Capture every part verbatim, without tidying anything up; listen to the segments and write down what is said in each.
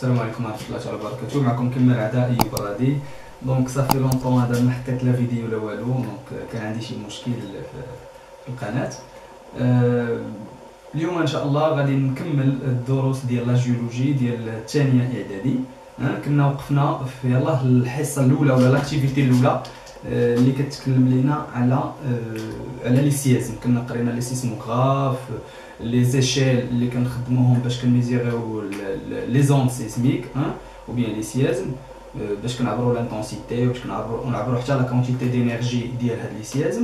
السلام عليكم ورحمه الله تعالى وبركاته. معكم كمل عدائي برادي. دونك صافي لونطون هذا ما حطيت لا فيديو لا والو، دونك كان عندي شي مشكل في القناه. أه اليوم ان شاء الله غادي نكمل الدروس ديال لا جيولوجي ديال الثانيه اعدادي. أه كنا وقفنا في يلاه الحصه الاولى ولا لاكتيفيتي الاولى أه اللي كتكلم لينا على أه على لي سيزم. كنا قرينا لي سيسموغراف، لي زيشيل اللي كنخدموهم باش كنميزيريو لي زون سيسميك ها او بيان لي سيزم باش كنعبروا لانتونسيتي وباش كنعبروا ونعبروا حتى لا كونتيتي دينيرجي ديال هاد لي سيزم.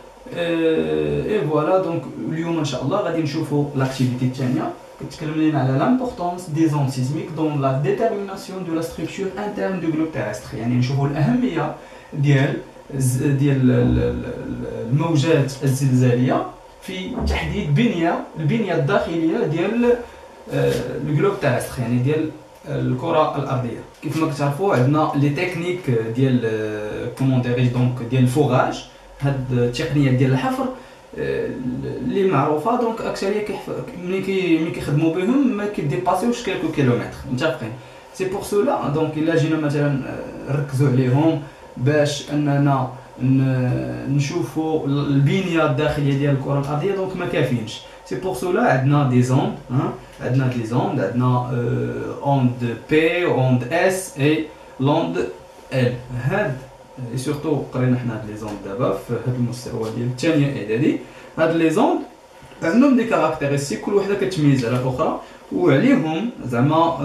اي فوالا دونك اليوم ان شاء الله غادي نشوفوا لاكتيفيتي الثانيه كتكلم لنا على لامبورطونس دي زون سيسميك دون لا ديتيرميناسيون دو لا ستركتور انترن دو جلوب تيرستر. يعني نشوفوا الاهميه ديال ديال الموجات الزلزاليه في تحديد بنيه البنيه الداخليه ديال الجلوب تيرستر، يعني ديال الكره الارضيه. كيف ما كتعرفوا عندنا لي تكنيك ديال كومون ديريج دونك ديال الفوغاج، هاد التقنيه ديال الحفر اللي معروفه. دونك اكثريه ملي كي ملي كيخدموا بهم ما كيديباسيوش كيلكو كيلومتر، متفقين؟ سي بور سولا دونك الا جينا مثلا نركزوا عليهم باش اننا نشوفوا البنيه الداخليه ديال الكره الارضيه، دونك ما كافينش. سي بور سولا عندنا دي زوند، ها عندنا دي زوند، عندنا اوند بي اوند اس اي لوند ال. هاد اي سورتو قرينا حنا هاد لي زوند دابا في هاد المستوى ديال الثانيه اعدادي. هاد لي زوند عندهم دي كاركتيرستيك كل وحده كتميز على الاخرى، وعليهم زعما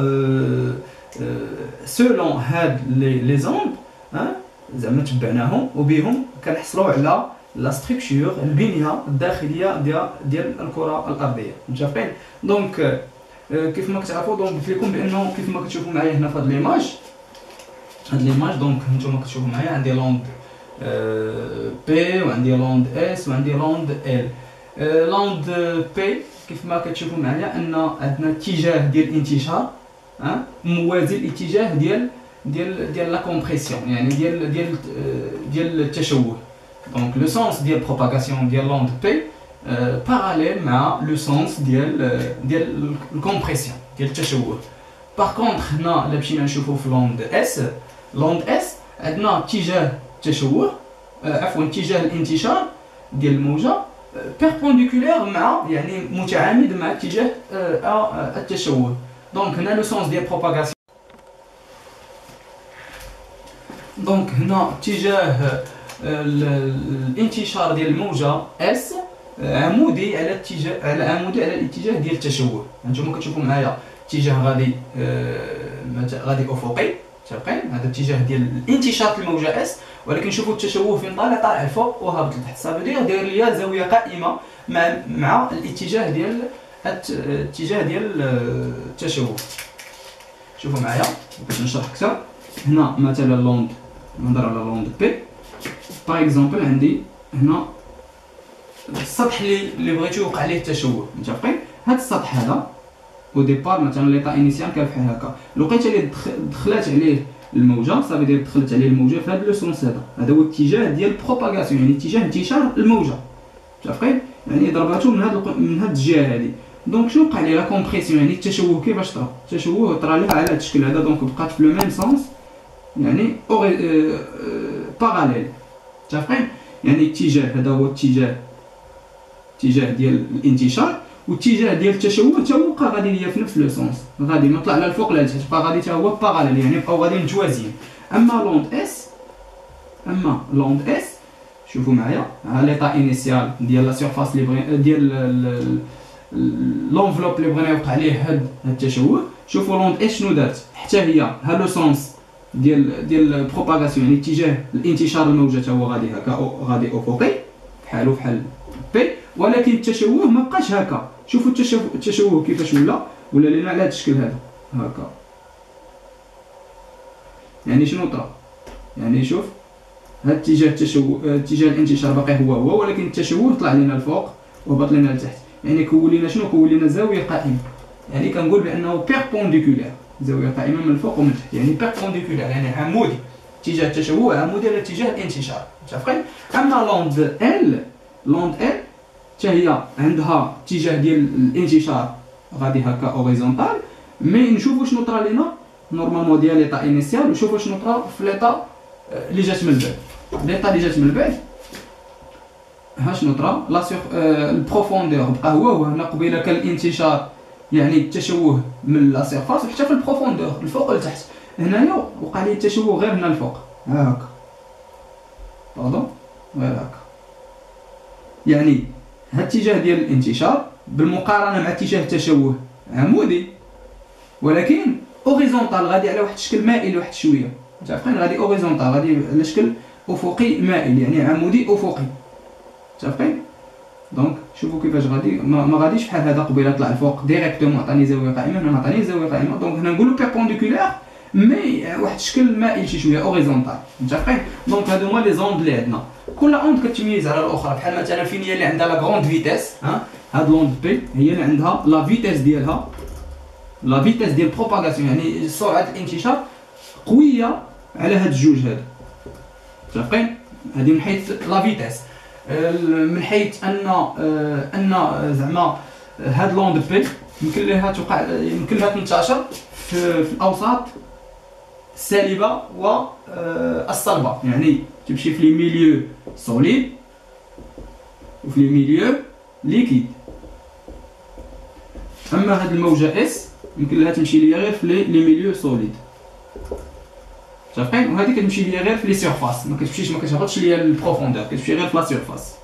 سولون هاد لي زوند ها زعما تبعناهم وبهم كنحصلوا على لا ستركتور البنيه الداخليه ديال ديال الكره الارضيه، متفقين؟ دونك كيف ما كتعرفوا دونك قلت لكم بانه كيف ما كتشوفوا معايا هنا في هاد ليماج هاد ليماج دونك نتوما كتشوفوا معايا عندي لوند بي وعندي لوند اس وعندي لوند ال. لوند بي كيف ما كتشوفوا معايا ان عندنا اتجاه ديال الانتشار ها موازي الاتجاه ديال ديال ديال لا كومبريسيون، يعني ديال ديال ديال التشوه. دونك لو سونس ديال بروباغاسيون ديال لوند بي باراليل مع لو سونس ديال ديال الكومبريسيون ديال التشوه. باغ كونطخ هنا الا مشينا نشوفوا في لوند اس، لوند اس عندنا اتجاه التشوه عفوا اتجاه الانتشار ديال الموجه بيربونديكولير مع يعني متعامد مع اتجاه التشوه. دونك هنا لو سونس ديال بروباغاسيون، دونك هنا اتجاه الانتشار ديال الموجه اس عمودي على اتجاه على عمودي على الاتجاه ديال التشوه. هانتوما كتشوفوا معايا اتجاه غادي آه غادي افقي، متفقين؟ هذا الاتجاه ديال الانتشار الموجه اس، ولكن شوفوا التشوه فين طالع، طالع الفوق وهابط لتحت. صافي دير داير ليا زاويه قائمه مع مع الاتجاه ديال الاتجاه ديال التشوه. شوفوا معايا باش نشرح اكثر. هنا مثلا لوند نهضر على لوند بي باغ اكزومبل، عندي هنا السطح اللي اللي بغيتو يوقع عليه التشوه، متفقين؟ هذا السطح هذا او ديبار مثلا ليطا انيسيال كان بحال هكا، لقيت اللي دخلات عليه الموجه، صافي دير دخلت عليه الموجه في هذا لو سونس هذا، هذا هو الاتجاه ديال بروباغاسيون، يعني اتجاه انتشار الموجه، متفقين؟ يعني ضرباتو من هذا من هذه الجهه هذه. دونك شنو وقع ليه لا كومبريسيون، يعني التشوه كيفاش طرا؟ التشوه طرا ليه على هذا الشكل هذا، دونك بقات في لو ميم سونس، يعني باراليل، متفقين؟ يعني الاتجاه هذا هو الاتجاه الاتجاه ديال الانتشار، والاتجاه ديال التشوه حتى هو بقى غادي ليا في نفس لو سونس، غادي ما طلع لا الفوق لا لتحت، بقى غادي حتى هو باراليل، يعني بقاو غادي متوازيين. اما لوند اس اما لوند اس شوفوا معايا ها ليطا انيسيال ديال لا سيرفاس اللي بغي ديال لونفلوب اللي بغينا يوقع عليه هاد التشوه. شوفوا لوند اس شنو دارت، حتى هي ها لو سونس ديال ديال البروباغاسيون، يعني اتجاه الانتشار الموجه حتى هو غادي هكا غادي افقي بحالو بحال بي، ولكن التشوه ما بقاش هكا. شوفوا التشوه التشوه كيفاش ولا ولا لينا على هذا الشكل هذا هكا، يعني شنو طرا، يعني شوف هاد اتجاه التشوه اتجاه الانتشار باقي هو هو، ولكن التشوه طلع لنا الفوق وهبط لنا لتحت، يعني كون لنا شنو كون لنا زاويه قائمه، يعني كنقول بانه بيربونديكولير، زاويه قائمه من الفوق ومن تحت، يعني بيربونديكولير يعني عمودي، اتجاه التشوه عمودي على اتجاه الانتشار، متفقين؟ اما لوند ال لوند ال حتى هي عندها اتجاه ديال الانتشار غادي هكا اوريزونتال، مي نشوفوا شنو طرا لينا نورمالمون ديال ليطا انيسيال ونشوفوا شنو طرا في ليطا اللي جات من بعد. ليطا اللي جات من بعد ها شنو طرا لا سيغ البروفوندور بقى هو هو هنا قبيله كان الانتشار يعني التشوه من لا سيرفاس حتى في البروفوندور الفوق لتحت. هنايا وقع لي التشوه غير هنا الفوق ها هكا باردون غير هكا. يعني هاد الاتجاه ديال الانتشار بالمقارنه مع اتجاه التشوه عمودي ولكن اوريزونتال غادي على واحد الشكل مائل واحد شويه. متفقين غادي اوريزونتال غادي على شكل افقي مائل يعني عمودي افقي. متفقين دونك شوفوا كيفاش غادي ما, ما غاديش بحال هذا قبيله طلع الفوق ديريكتومون عطاني زاويه قائمه هنا عطاني زاويه قائمه. دونك هنا نقولوا بيربونديكولير مي واحد الشكل مائل شي شويه اوريزونتال. متفقين دونك هادو هما لي زوند اللي عندنا كل اوند كتميز على الاخرى. بحال مثلا فين هي اللي عندها لا غروند فيتيس ها هاد لوند بي هي اللي عندها لا فيتيس ديالها لا فيتيس ديال بروباغاسيون يعني سرعه الانتشار قويه على هاد الجوج هادو. متفقين هادي من حيث لا فيتيس. من حيث ان ان زعما هاد لوند بي يمكن لها توقع يمكن لها تنتشر في, في الاوساط السالبه والصلبه يعني تمشي في لي ميليو سوليد وفي لي ميليو ليكيد. اما هاد الموجه اس يمكن لها تمشي ليا غير في لي ميليو سوليد. متفقين وهذه كتمشي ليا غير في لي سيرفاس ما كتمشيش ما كتهبطش ليا البروفوندور كتمشي غير في لا سيرفاس.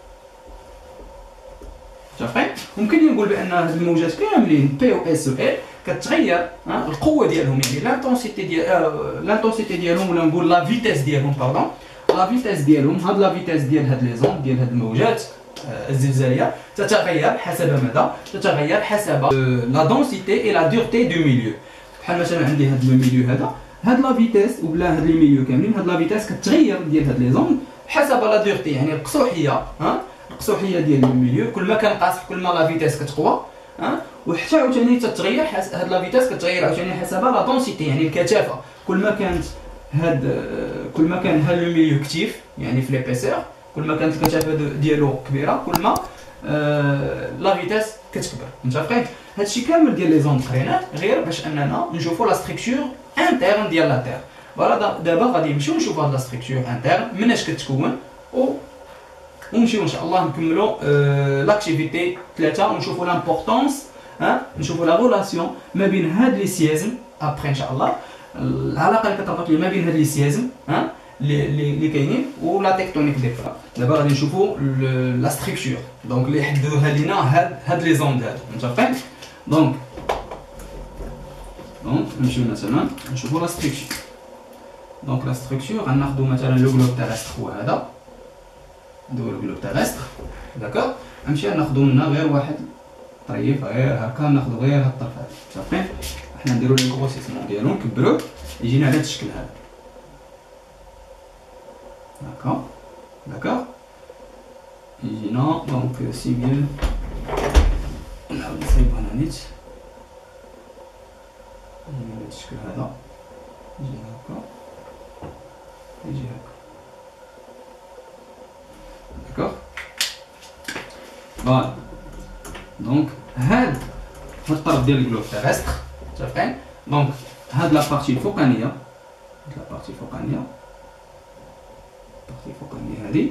متفقين ممكن نقول بان هاد الموجات كاملين بي و اس و ال كتغير القوه ديالهم يعني لانتونسيتي ديال لانتونسيتي ديالهم ولا نقول لا فيتيس ديالهم باردون لا فيتيس ديالهم. هاد لا فيتيس ديال هاد لي زون ديال هاد الموجات الزلزاليه تتغير حسب ماذا تتغير حسب لا دونسيتي اي لا دورتي دو ميليو. بحال مثلا عندي هاد لو ميليو هذا هاد لا فيتيس وبلا هاد لي ميليو كاملين هاد لا فيتيس كتغير ديال هاد لي زون حسب لا دورتي يعني القصوحيه ها القصوحيه ديال لو ميليو كل ما كان قاصح كل ما لا فيتيس كتقوى ها وحتى عاوتاني تتغير حسب هاد لا فيتيس كتغير عاوتاني حسب لا دونسيتي يعني الكثافه. كل ما كانت هاد كل ما كان هاد لو ميليو كتيف يعني في ليبيسور كل ما كانت الكثافه ديالو كبيره كل ما آه لا فيتيس كتكبر. متفقين هادشي كامل ديال لي زون قرينات غير باش اننا نشوفوا لا ستركتور انترن ديال لا تير. فوالا دابا غادي نمشيو نشوفوا هاد لا ستركتور انترن مناش كتكون و ونمشيو ان شاء الله نكملوا آه لاكتيفيتي ثلاثة ونشوفوا لامبورطونس ها نشوفوا لا ريلاسيون ما بين هاد لي سيازم ابري ان شاء الله العلاقه اللي كتربط ما بين هاد لي سيازم ها اللي اللي كاينين ولا تكتونيك دي بلا. دابا غادي نشوفوا لا ستركتور دونك اللي حددوها لينا هاد هاد لي زوند هادو. متفقين دونك دونك نمشيو مثلا نشوفوا لا ستركتور. دونك لا ستركتور غناخذوا مثلا لو جلوب تيرستر هو هذا نديرو لو جلوب تيرستر داكوغ نمشي ناخذوا منها غير واحد طريف غير هكا ناخذوا غير هاد الطرف هذا. متفقين حنا نديرو لي كروسيسمون ديالو نكبروه يجينا على هاد الشكل هذا هكا داكوغ يجينا دونك سي بيان نحاول نصايبها هنا نيت يجينا على هاد الشكل هذا يجي هكا يجي هكا داكوغ فوالا. دونك هاد هاد الطرف ديال الجلوب تيرستر متفقين دونك هاد لا بارتي الفوقانيه هاد لا بارتي الفوقانيه البارتي الفوقانيه هادي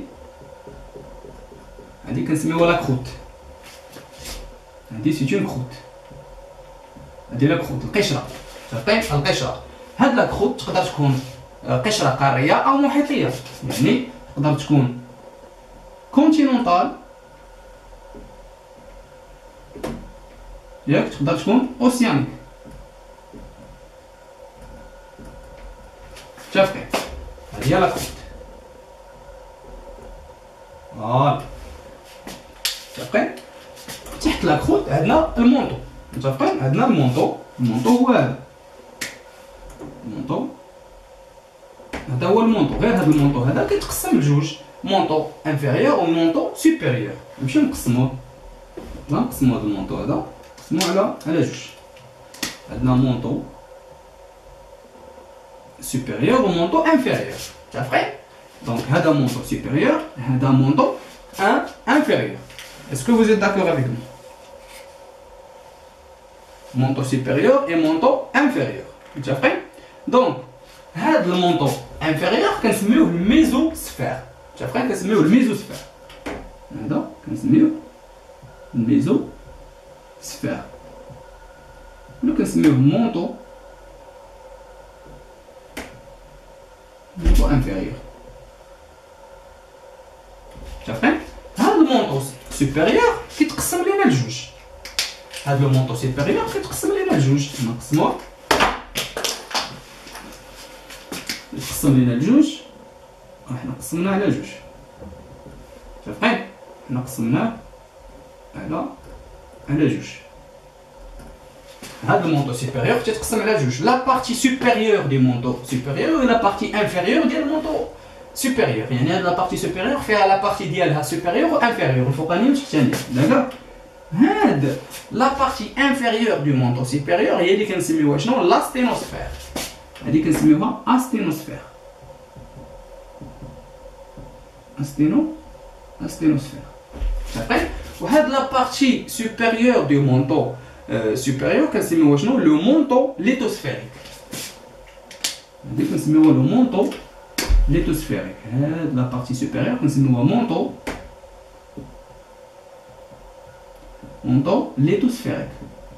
هادي كنسميوها لا كروت هادي سي اون كروت هادي لا كروت القشره. متفقين القشره هاد لا كروت تقدر تكون قشره قاريه او محيطيه يعني تقدر تكون كونتينونتال ياك تقدر تكون اوسيانيك. متفقين هادي هي لا كروت فوالا. متفقين تحت لا كروت عندنا المونطو. متفقين عندنا المونطو المونطو هو هذا المونطو هذا هو المونطو غير هذا المونطو هذا كيتقسم لجوج مونطو انفيريور و مونطو سوبيريور. نمشيو نقسموه نقسمو هذا المونطو هذا نقسموه على على جوج. عندنا مونطو سوبيريور و مونطو انفيريور. متفقين دونك هذا مونطو سوبيريور هذا مونطو ان انفيريور. Est-ce que vous êtes d'accord avec moi? montant supérieur et montant inférieur. متفقين؟ دونك هذا المونطو انفيريور كنسميوه الميزوسفير. متفقين؟ كنسميوه الميزوسفير. هذا كنسميوه الميزوسفير. ولا كنسميوه مونطو مونطو انفيريور. متفقين؟ هذا المونطو سوبيريور كيتقسم لينا لجوج. هذا المونطو سوبيريور كيتقسم لينا لجوج. نقسموه يتقسم لينا لجوج. وحنا قسمناه على جوج. متفقين؟ حنا قسمناه على على جوج. هذا المونطو سوبيريور تيتقسم على جوج. لا بارتي سوبيريور دي مونطو سوبيريور و لا بارتي انفيريور ديال المونطو سوبيريور. يعني هاد لا بارتي سوبيريور فيها لا بارتي ديالها سوبيريور و انفيريور، الفوقانيه والتحتانيه. داكوغ؟ هاد لا بارتي انفيريور دو مونطو سوبيريور هي اللي كنسميوها شنو؟ لاستينوسفير. هادي كنسميوها استينوسفير. استينو استينوسفير. متفقين؟ وهاد لا بارتي سوبيريور دو مونطو سوبيريور كنسميوها شنو؟ لو مونطو ليتوسفيريك. هادي كنسميوها لو مونطو ليتوسفيريك. هاد لا بارتي سوبيريور كنسميوها مونطو مونطو ليتوسفيريك.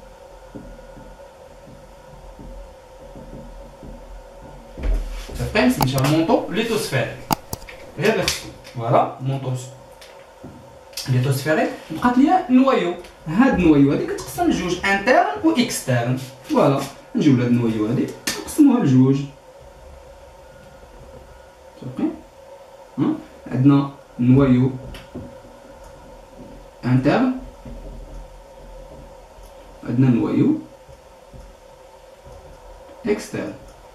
متفقين؟ سميتها مونطو ليتوسفيريك. غير اللي خصو. فوالا مونطو ليتوسفيريك. بقات ليا نوايو. هاد النوايو هادي كتقسم لجوج، انترن و اكسترن. فوالا نجيو لهاد النوايو هادي نقسموها لجوج. متفقين؟ ها عندنا نوايو انترن، عندنا نوايو اكسترن.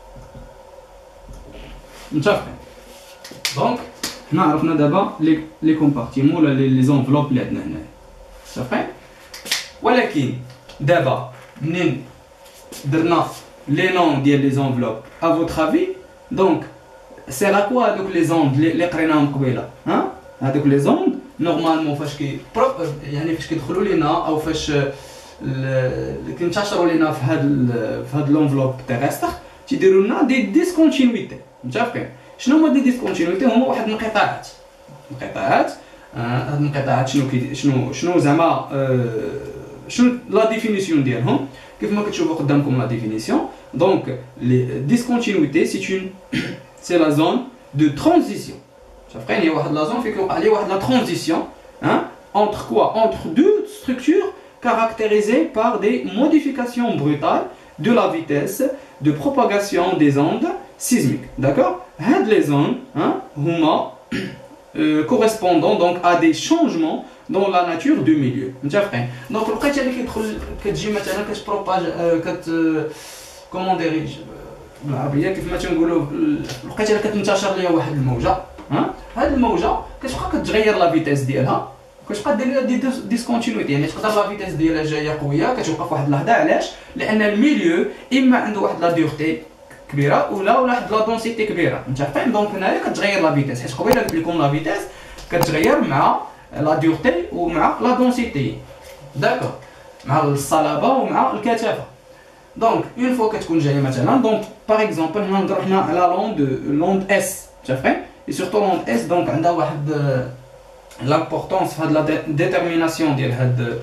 متفقين؟ دونك حنا عرفنا دابا لي لي كومبارتيمون ولا لي زونفلوب اللي عندنا هنايا. متفقين؟ ولكن دابا منين درنا لي نون ديال لي زونفلوب ا فوتر افي، دونك سي لا كوا هادوك لي زوند اللي قريناهم قبيله. ها هادوك لي زوند نورمالمون فاش كي يعني فاش كيدخلوا لينا او فاش كينتشروا لينا في هاد في هاد لونفلوب تيرستر تيديروا لنا دي ديسكونتينيتي. متفقين؟ شنو هما دي ديسكونتينيتي؟ هما واحد الانقطاعات. انقطاعات هاد الانقطاعات شنو كي شنو شنو زعما آه شنو لا ديفينيسيون ديالهم؟ كيف ما كتشوفوا قدامكم لا ديفينيسيون. دونك لي ديسكونتينيتي سي اون سي لا زون دو ترانزيسيون. متفقين؟ هي واحد لا زون فين كيوقع ليه واحد لا ترانزيسيون hein entre quoi entre deux structures caractérisées par des modifications brutales de la vitesse de propagation des ondes sismiques. D'accord? Had les zones hein huma euh, correspondant donc à des changements dans la nature du milieu. متفقين؟ دونك لقيت اللي كيدخل كتجي مثلا كتبروباج كت كومون ديريج بالعربيه كيف ما تنقولوا، لقيت اللي كتنتشر ليا واحد الموجه. ها هاد الموجه كتبقى كتغير لا فيتيس ديالها، كتبقى دير دي ديسكونتينيتي. يعني تقدر لا فيتيس ديالها جايه قويه كتوقف واحد اللحظه. علاش؟ لان الميليو اما عنده واحد لا ديورتي كبيره ولا ولا واحد لا دونسيتي كبيره. متفقين؟ دونك هنايا كتغير لا فيتيس، حيت قبيله قلت لكم لا فيتيس كتغير مع لا ديورتي ومع لا دونسيتي. داكوغ؟ مع الصلابه ومع الكثافه. دونك اون فوا كتكون جايه مثلا، دونك باغ اكزومبل هنا نهضروا حنا على لوند لوند اس. متفقين؟ اي سورتو لوند اس دونك عندها واحد لامبورطونس في هاد لا ديتيرميناسيون ديال هاد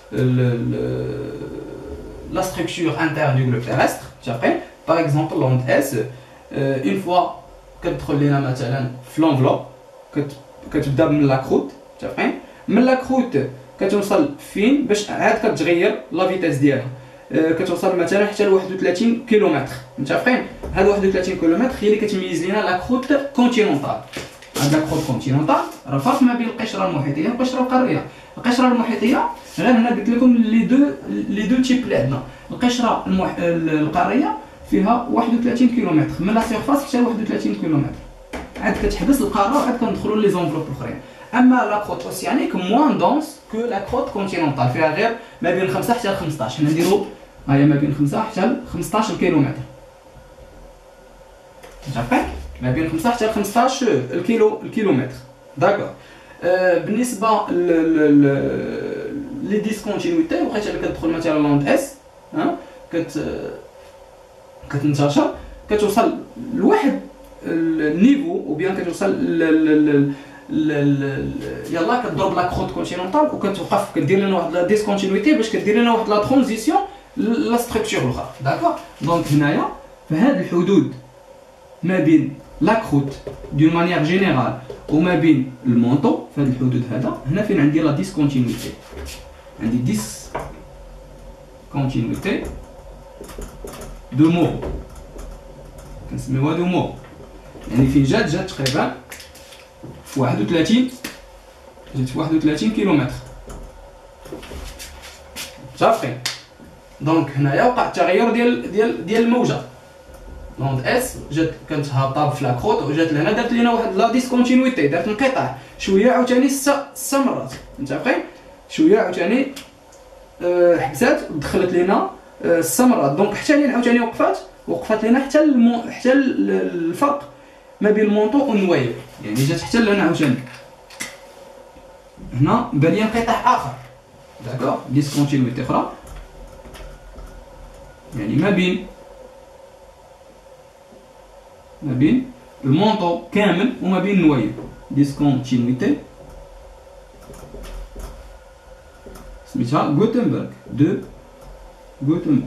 لا ستركتور انترن دو جلوب تيرستر. متفقين؟ باغ اكزومبل لوند اس اون فوا كتدخل لينا مثلا في لونفلوب كتبدا من لا كروت. متفقين؟ من لا كروت كتوصل فين باش عاد كتغير لا فيتيس ديالها، كتوصل مثلا حتى ل واحد وثلاثين كيلومتر. متفقين؟ هاد واحد وثلاثين كيلومتر هي اللي كتميز لينا لا كروت كونتينونتال. هاد لا كروت كونتينونتال راه فرق ما بين القشره المحيطيه والقشره القاريه. القشره المحيطيه غير هنا قلت لكم لي دو لي دو تيب اللي عندنا. القشره المح... القاريه فيها واحد وثلاثين كيلومتر من لا سيرفاس حتى ل واحد وثلاثين كيلومتر، عاد كتحبس القاره وعاد كندخلوا لي زونفلوب الاخرين. اما لا كروت اوسيانيك موان دونس كو لا كروت كونتينونتال، فيها غير ما بين خمسة حتى ل خمسطاش. حنا نديرو هيا ما بين خمسة حتى ل خمسطاش كيلومتر. متفقين؟ ما بين خمسة حتى ل خمسطاش الكيلو الكيلومتر. داكوغ؟ آه بالنسبه لي ديسكونتينيتي وقيت اللي كتدخل مثلا لوند اس ها كت كتنتشر كتوصل لواحد النيفو او بيان كتوصل ل يلا كتضرب لا كروت كونتينونتال وكتوقف كدير لنا واحد لا ديسكونتينيتي باش كدير لنا واحد لا ترانزيسيون لا ستركتور الاخرى داكوغ. دونك هنايا في هاد الحدود ما بين لا كروت دون مانيير جينيرال وما بين المونطو في هاد الحدود هذا هنا فين عندي لا ديسكونتينيتي عندي ديس كونتينيتي دو مو كنسميوها دو مو يعني فين جات جات تقريبا في واحد وثلاثين جات في واحد وثلاثين كيلومتر متفقين. دونك هنايا وقع التغير ديال ديال ديال الموجه لوند اس جات كانت هابطه في لاكروت وجات لهنا دارت لينا واحد لا ديسكونتينيتي دارت انقطاع شويه عاوتاني ست ست مرات متفقين شويه عاوتاني أه حبسات ودخلت لينا أه ست مرات. دونك حتى هي عاوتاني وقفات وقفت لنا حتى المو... حتى الفرق ما بين المونطو والنوايو يعني جات حتى لهنا عاوتاني هنا بان لي انقطاع اخر داكوغ ديسكونتينيتي اخرى يعني ما بين ما بين المونطو كامل وما بين النوايو ديسكونتينيتي سميتها غوتنبرغ دو غوتنبرغ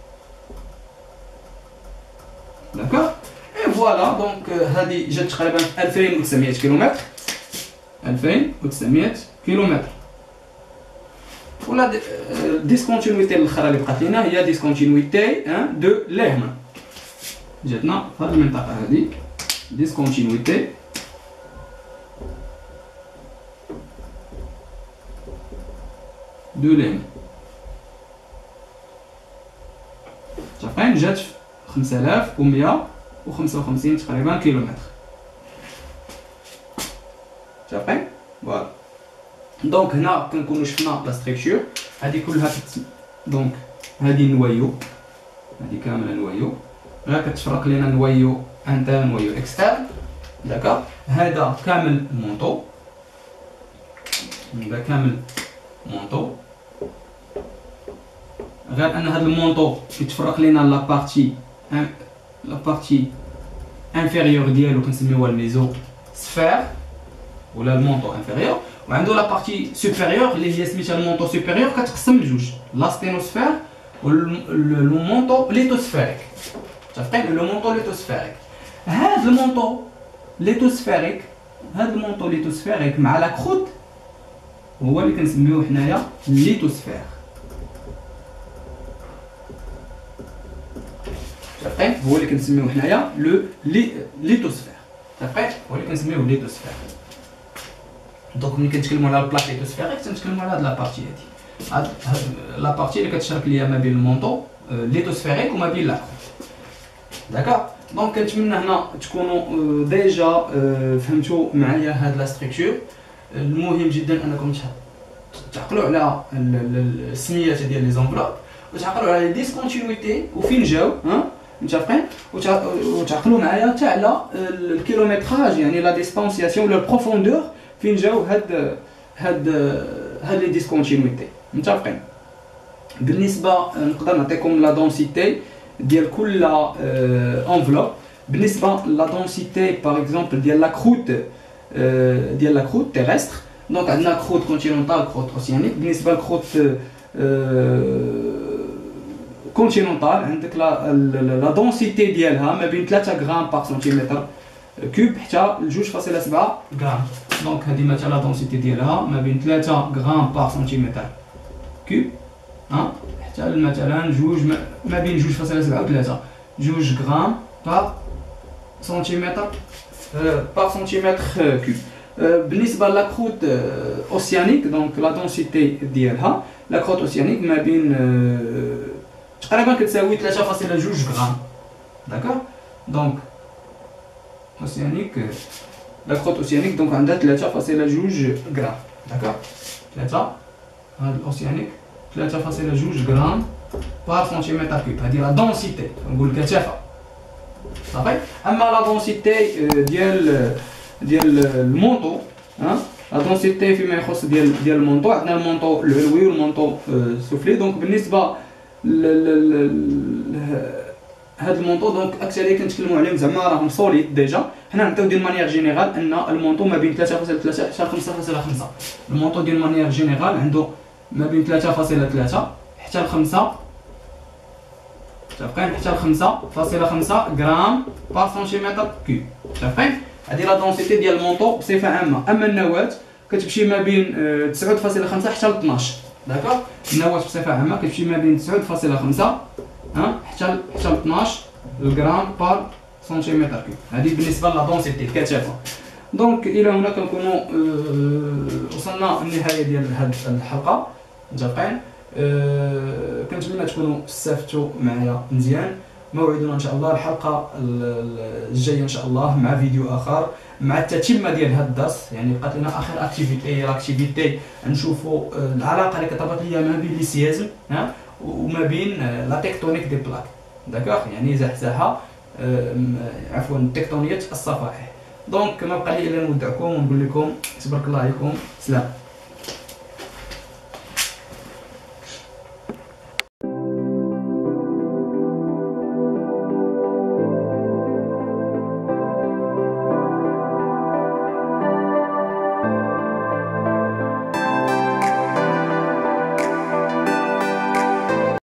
داكوغ. اي فوالا دونك هذه جات تقريبا ألفين وتسعمية كيلومتر ألفين وتسعمية كيلومتر. ولا ديسكونتينيتي الاخرى اللي بقات لينا هي ديسكونتينيتي دو ليهمان جاتنا في هذه المنطقه هذه ديسكونتينيتي دو ليهمان تقريبا جات في خمسة آلاف ومية وخمسة وخمسين تقريبا كيلومتر تقريبا فوالا. دونك هنا كنكونوا شفنا لا ستركتور هذه كلها كت... دونك هذه نوايو هذه كامله نوايو غير كتفرق لنا نوايو انترن نوايو اكسترن داكوغ. هذا كامل مونطو هذا كامل مونطو غير ان هذا المونطو كيتفرق لنا لا بارتي لا بارتي انفيريور ديالو كنسميوها الميزو سفير ولا المونطو انفيريور وعنده لا بارتي سوبيريور اللي هي سميتها المونطو سوبيريور كتقسم لجوج لا ستينوسفير لو مونطو ليتوسفيريك متفقين لو مونطو ليتوسفيريك. هاد المونطو ليتوسفيريك هاد المونطو ليتوسفيريك مع لا كروت هو اللي كنسميوه حنايا ليتوسفير متفقين هو اللي كنسميوه حنايا لو ليتوسفير متفقين هو اللي كنسميوه ليتوسفير. دونك ملي كنتكلموا على البلاك ليتوسفيريك تنتكلموا على هاد لابارتي هادي هاد لابارتي اللي كتشارك ليا ما بين المونطو ليتوسفيريك وما بين لا كروت داكوغ. دونك كنتمنى هنا تكونوا ديجا فهمتوا معايا هاد لا ستركتور. المهم جدا انكم تعقلوا على السميات ديال لي زونفلوب وتعقلوا على لي ديسكونتينيتي وفين جاو ها متفقين وتعقلوا معايا حتى على الكيلومتراج يعني لا ديستانسياسيون ولا البروفوندور فين جاو هاد هاد هاد لي ديسكونتينيتي متفقين. بالنسبه نقدر نعطيكم لا دونسيتي ديال كل انفلوب. بالنسبه لا دونسيتي باغ اكزومبل ديال لا كروت ديال لا كروت تيرستر دونك عندنا كروت كونتينونتال كروت اوسيانيك. بالنسبه للكروت كونتينونتال عندك لا لا دونسيتي ديالها ما بين ثلاثة غرام بار سنتيمتر كوب حتى جوج فاصلة سبعة غرام. دونك هذه مثلا لا دونسيتي ديالها ما بين ثلاثة غرام بار سنتيمتر كوب ها حتى مثلا جوج ما بين جوج فاصلة سبعة و ثلاثة جوج غرام بار سنتيمتر بار سنتيمتر كوب. بالنسبه لا كروت اوسيانيك دونك لا دونسيتي ديالها لا كروت اوسيانيك ما بين تقريبا كتساوي ثلاثة فاصلة جوج غرام داكوغ. دونك اوسيانيك لا كروت اوسيانيك دونك عندها ثلاثة فاصلة جوج غرام داكوغ ثلاثة هاد الاوسيانيك ثلاثة فاصلة جوج غرام بار سنتيمتر كوب. هذه لا دونسيتي نقول الكثافه صافي. اما لا دونسيتي ديال ديال المونطو ها لا دونسيتي فيما يخص ديال ديال المونطو عندنا المونطو العلوي والمونطو السفلي. دونك بالنسبه هاد المونطو دونك اكثريه كنتكلموا عليهم زعما راهم سوليد ديجا. حنا نعطيو ديال مانيير جينيرال ان المونطو ما بين ثلاثة فاصلة ثلاثة حتى خمسة فاصلة خمسة. المونطو ديال مانيير جينيرال عنده ما بين ثلاثة فاصلة ثلاثة حتى ل خمسة، متفقين، حتى ل خمسة فاصلة خمسة غرام بار سنتيمتر كوب، متفقين. هذه لا دونسيتي ديال المونطو بصفه عامه. اما النواه كتمشي ما بين تسعة فاصلة خمسة حتى ل اثناش، داكوغ. النواه بصفه عامه كتمشي ما بين تسعة فاصلة خمسة ها حتى حتى ل اثناش غرام بار سنتيمتر كوب. هذه بالنسبه لا دونسيتي الكثافه. دونك الى هنا كنكونوا وصلنا للنهايه ديال هذه الحلقه، متفقين. أه كنتمنى تكونوا استفدتوا معايا مزيان. موعدنا ان شاء الله الحلقه الجايه ان شاء الله مع فيديو اخر مع التتمه ديال هذا الدرس. يعني بقات لنا اخر اكتيفيتي هي لاكتيفيتي نشوفوا العلاقه اللي كتربط ليا ما بين لي سيازم ها وما بين لا تكتونيك دي بلاك، داكوغ، يعني زحزحه أه عفوا تكتونيه الصفائح. دونك ما بقى لي الا نودعكم ونقول لكم تبارك الله عليكم، سلام.